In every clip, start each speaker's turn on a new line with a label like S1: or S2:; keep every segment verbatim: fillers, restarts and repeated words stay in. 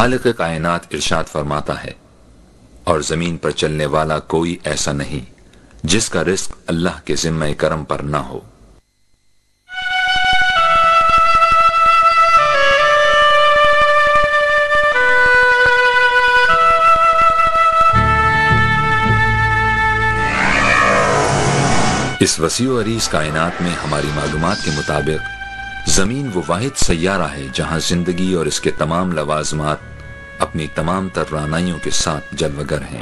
S1: خالق کائنات ارشاد فرماتا ہے، اور زمین پر چلنے والا کوئی ایسا نہیں جس کا رزق اللہ کے ذمہ کرم پر نہ ہو۔ اس وسیع و عریض کائنات میں ہماری معلومات کے مطابق زمین وہ واحد سیارہ ہے جہاں زندگی اور اس کے تمام لوازمات اپنی تمام تر رعنائیوں کے ساتھ جلوگر ہیں۔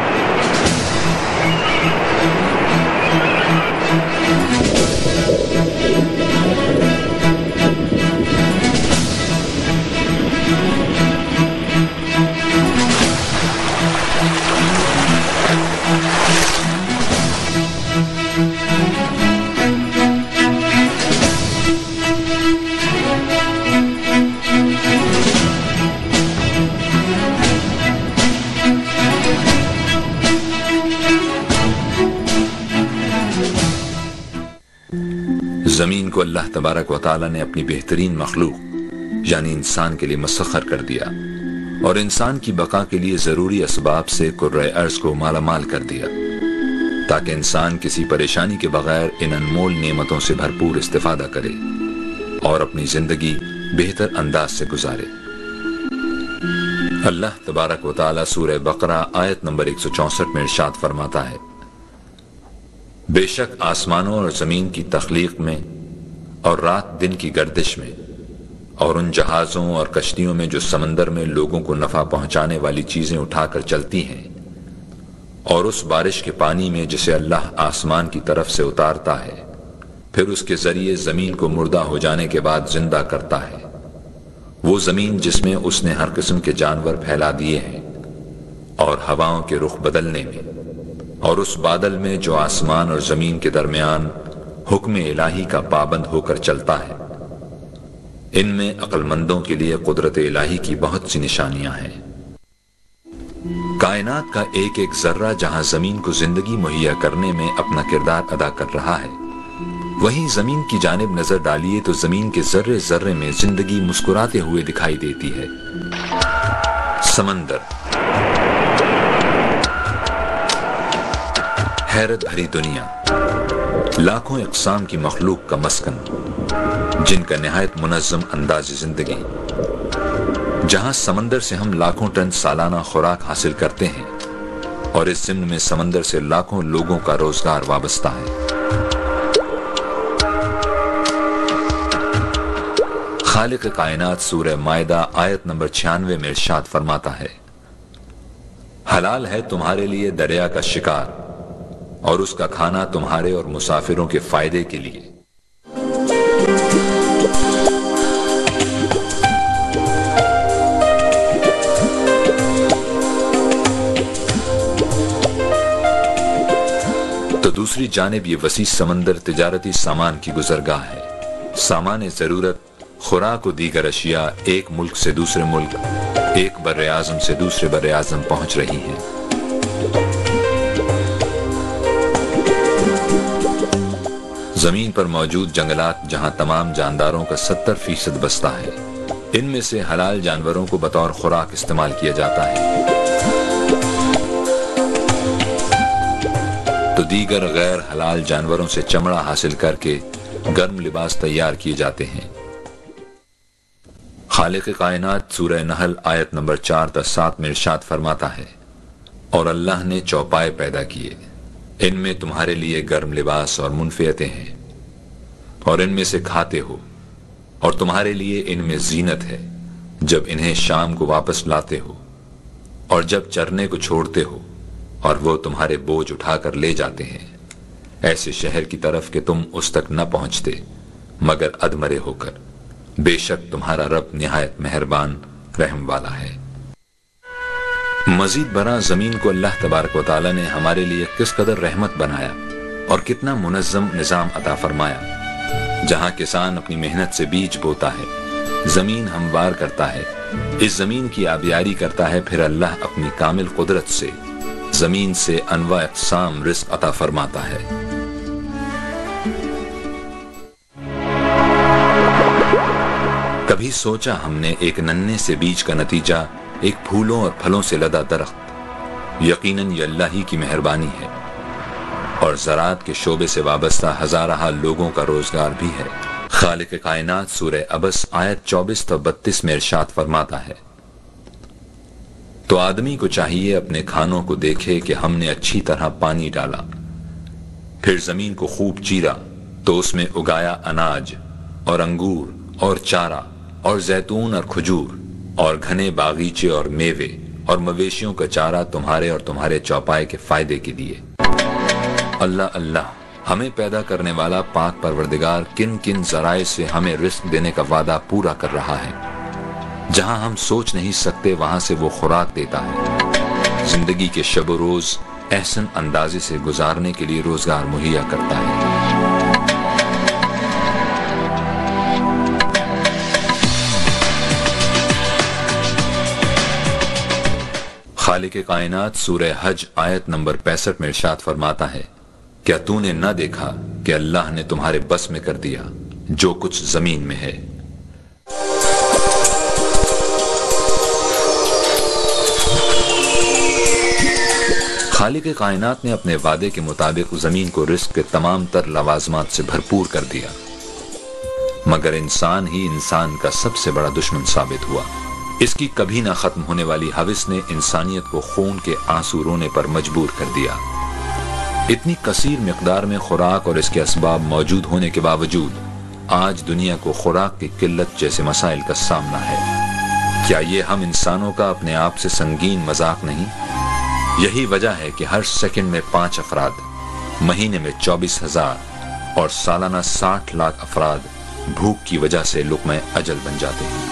S1: زمین کو اللہ تبارک و تعالی نے اپنی بہترین مخلوق یعنی انسان کے لیے مسخر کر دیا اور انسان کی بقا کے لیے ضروری اسباب سے کرۂ ارض کو مالا مال کر دیا تاکہ انسان کسی پریشانی کے بغیر ان انمول نعمتوں سے بھرپور استفادہ کرے اور اپنی زندگی بہتر انداز سے گزارے۔ اللہ تبارک و تعالی سورہ بقرہ آیت نمبر ایک سو چونسٹھ میں ارشاد فرماتا ہے، بے شک آسمانوں اور زمین کی تخلیق میں اور رات دن کی گردش میں اور ان جہازوں اور کشتیوں میں جو سمندر میں لوگوں کو نفع پہنچانے والی چیزیں اٹھا کر چلتی ہیں، اور اس بارش کے پانی میں جسے اللہ آسمان کی طرف سے اتارتا ہے پھر اس کے ذریعے زمین کو مردہ ہو جانے کے بعد زندہ کرتا ہے، وہ زمین جس میں اس نے ہر قسم کے جانور پھیلا دیے ہیں، اور ہواؤں کے رخ بدلنے میں، اور اس بادل میں جو آسمان اور زمین کے درمیان حکم الہی کا پابند ہو کر چلتا ہے، ان میں عقل مندوں کے لیے قدرت الہی کی بہت سی نشانیاں ہیں۔ کائنات کا ایک ایک ذرہ جہاں زمین کو زندگی مہیا کرنے میں اپنا کردار ادا کر رہا ہے، وہیں زمین کی جانب نظر ڈالیے تو زمین کے ذرے ذرے میں زندگی مسکراتے ہوئے دکھائی دیتی ہے۔ سمندر، حیرت بھری دنیا، لاکھوں اقسام کی مخلوق کا مسکن جن کا نہایت منظم انداز زندگی، جہاں سمندر سے ہم لاکھوں ٹن سالانہ خوراک حاصل کرتے ہیں اور اس ضمن میں سمندر سے لاکھوں لوگوں کا روزگار وابستہ ہے۔ خالق کائنات سورہ مائدہ آیت نمبر چھیانوے میں ارشاد فرماتا ہے، حلال ہے تمہارے لیے دریا کا شکار اور اس کا کھانا تمہارے اور مسافروں کے فائدے کے لیے۔ تو دوسری جانب یہ وسیع سمندر تجارتی سامان کی گزرگاہ ہے۔ سامان ضرورت، خوراک و دیگر اشیاء ایک ملک سے دوسرے ملک، ایک بر اعظم سے دوسرے بر اعظم پہنچ رہی ہیں۔ زمین پر موجود جنگلات جہاں تمام جانداروں کا ستر فیصد بستا ہے، ان میں سے حلال جانوروں کو بطور خوراک استعمال کیا جاتا ہے، تو دیگر غیر حلال جانوروں سے چمڑا حاصل کر کے گرم لباس تیار کیے جاتے ہیں۔ خالق کائنات سورہ نحل آیت نمبر چار تا سات میں ارشاد فرماتا ہے، اور اللہ نے چوپائے پیدا کیے، ان میں تمہارے لیے گرم لباس اور منفعتیں ہیں، اور ان میں سے کھاتے ہو، اور تمہارے لیے ان میں زینت ہے جب انہیں شام کو واپس لاتے ہو اور جب چرنے کو چھوڑتے ہو اور وہ تمہارے بوجھ اٹھا کر لے جاتے ہیں، ایسے شہر کی طرف کہ تم اس تک نہ پہنچتے مگر ادمرے ہو کر، بے شک تمہارا رب نہایت مہربان رحم والا ہے۔ مزید برآں زمین کو اللہ تبارک و تعالی نے ہمارے لیے کس قدر رحمت بنایا اور کتنا منظم نظام عطا فرمایا، جہاں کسان اپنی محنت سے بیج بوتا ہے، زمین ہموار کرتا ہے، اس زمین کی آبیاری کرتا ہے، پھر اللہ اپنی کامل قدرت سے زمین سے انواع اقسام رزق عطا فرماتا ہے۔ کبھی سوچا ہم نے ایک ننھے سے بیج کا نتیجہ ایک پھولوں اور پھلوں سے لدا درخت، یقیناً یہ اللہ ہی کی مہربانی ہے، اور زراعت کے شعبے سے وابستہ ہزارہ لوگوں کا روزگار بھی ہے۔ خالق کائنات سورہ عبس آیت چوبیس تا بتیس میں ارشاد فرماتا ہے، تو آدمی کو چاہیے اپنے کھانوں کو دیکھے کہ ہم نے اچھی طرح پانی ڈالا، پھر زمین کو خوب چیرا تو اس میں اگایا اناج اور انگور اور چارہ اور زیتون اور کھجور اور گھنے باغیچے اور میوے اور مویشیوں کا چارہ تمہارے اور تمہارے چوپائے کے فائدے کے لیے۔ اللہ اللہ، ہمیں پیدا کرنے والا پاک پروردگار کن کن ذرائع سے ہمیں رزق دینے کا وعدہ پورا کر رہا ہے۔ جہاں ہم سوچ نہیں سکتے وہاں سے وہ خوراک دیتا ہے۔ زندگی کے شب و روز احسن اندازے سے گزارنے کے لیے روزگار مہیا کرتا ہے۔ خالق کائنات سورہ حج آیت نمبر پینسٹھ میں ارشاد فرماتا ہے، کیا تو نے نہ دیکھا کہ اللہ نے تمہارے بس میں کر دیا جو کچھ زمین میں ہے۔ خالق کائنات نے اپنے وعدے کے مطابق زمین کو رزق کے تمام تر لوازمات سے بھرپور کر دیا، مگر انسان ہی انسان کا سب سے بڑا دشمن ثابت ہوا۔ اس کی کبھی نہ ختم ہونے والی ہوس نے انسانیت کو خون کے آنسو رونے پر مجبور کر دیا۔ اتنی کثیر مقدار میں خوراک اور اس کے اسباب موجود ہونے کے باوجود آج دنیا کو خوراک کی قلت جیسے مسائل کا سامنا ہے۔ کیا یہ ہم انسانوں کا اپنے آپ سے سنگین مذاق نہیں؟ یہی وجہ ہے کہ ہر سیکنڈ میں پانچ افراد، مہینے میں چوبیس ہزار اور سالانہ ساٹھ لاکھ افراد بھوک کی وجہ سے لقمہ اجل بن جاتے ہیں۔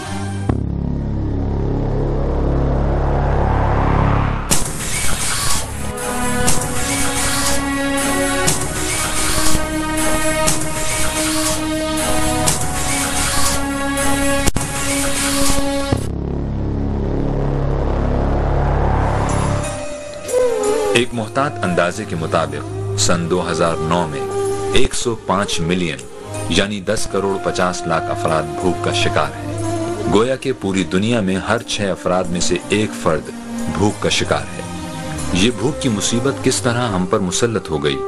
S1: ایک محتاط اندازے کے مطابق سن دو ہزار نو میں ایک سو پانچ ملین یعنی دس کروڑ پچاس لاکھ افراد بھوک کا شکار ہیں۔ گویا کہ پوری دنیا میں ہر چھ افراد میں سے ایک فرد بھوک کا شکار ہے۔ یہ بھوک کی مصیبت کس طرح ہم پر مسلط ہو گئی؟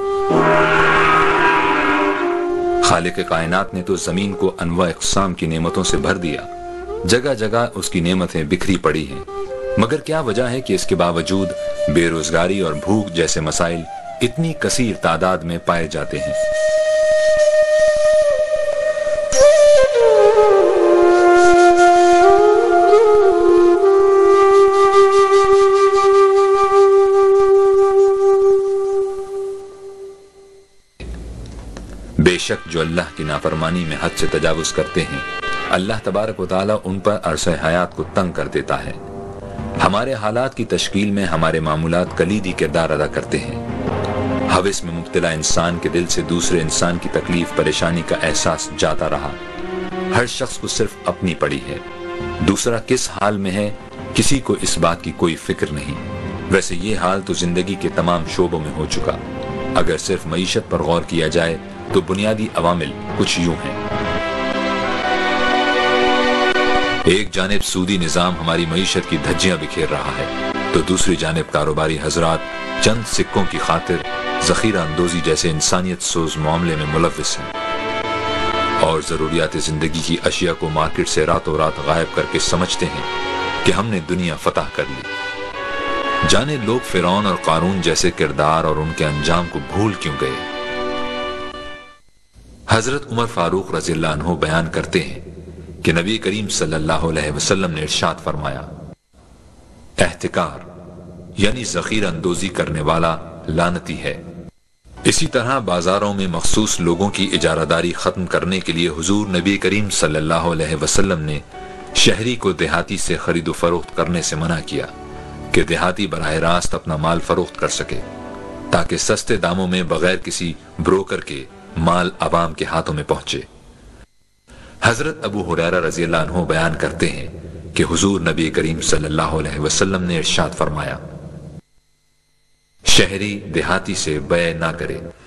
S1: خالق کائنات نے تو زمین کو انواع اقسام کی نعمتوں سے بھر دیا، جگہ جگہ اس کی نعمتیں بکھری پڑی ہیں، مگر کیا وجہ ہے کہ اس کے باوجود بے روزگاری اور بھوک جیسے مسائل اتنی کثیر تعداد میں پائے جاتے ہیں؟ بے شک جو اللہ کی نافرمانی میں حد سے تجاوز کرتے ہیں، اللہ تبارک و تعالیٰ ان پر عرصہ حیات کو تنگ کر دیتا ہے۔ ہمارے حالات کی تشکیل میں ہمارے معمولات کلیدی کردار ادا کرتے ہیں۔ ہوس میں مبتلا انسان کے دل سے دوسرے انسان کی تکلیف پریشانی کا احساس جاتا رہا۔ ہر شخص کو صرف اپنی پڑی ہے، دوسرا کس حال میں ہے کسی کو اس بات کی کوئی فکر نہیں۔ ویسے یہ حال تو زندگی کے تمام شعبوں میں ہو چکا۔ اگر صرف معیشت پر غور کیا جائے تو بنیادی عوامل کچھ یوں ہیں۔ ایک جانب سودی نظام ہماری معیشت کی دھجیاں بکھیر رہا ہے، تو دوسری جانب کاروباری حضرات چند سکوں کی خاطر ذخیرہ اندوزی جیسے انسانیت سوز معاملے میں ملوث ہیں، اور ضروریات زندگی کی اشیاء کو مارکیٹ سے راتوں رات غائب کر کے سمجھتے ہیں کہ ہم نے دنیا فتح کر لی۔ جانے لوگ فرعون اور قارون جیسے کردار اور ان کے انجام کو بھول کیوں گئے۔ حضرت عمر فاروق رضی اللہ عنہ بیان کرتے ہیں کہ نبی کریم صلی اللہ علیہ وسلم نے ارشاد فرمایا، احتکار یعنی ذخیرہ اندوزی کرنے والا لعنتی ہے۔ اسی طرح بازاروں میں مخصوص لوگوں کی اجارہ داری ختم کرنے کے لیے حضور نبی کریم صلی اللہ علیہ وسلم نے شہری کو دیہاتی سے خرید و فروخت کرنے سے منع کیا کہ دیہاتی براہ راست اپنا مال فروخت کر سکے، تاکہ سستے داموں میں بغیر کسی بروکر کے مال عوام کے ہاتھوں میں پہنچے۔ حضرت ابو ہریرہ رضی اللہ عنہ بیان کرتے ہیں کہ حضور نبی کریم صلی اللہ علیہ وسلم نے ارشاد فرمایا، شہری دیہاتی سے بیع نہ کرے۔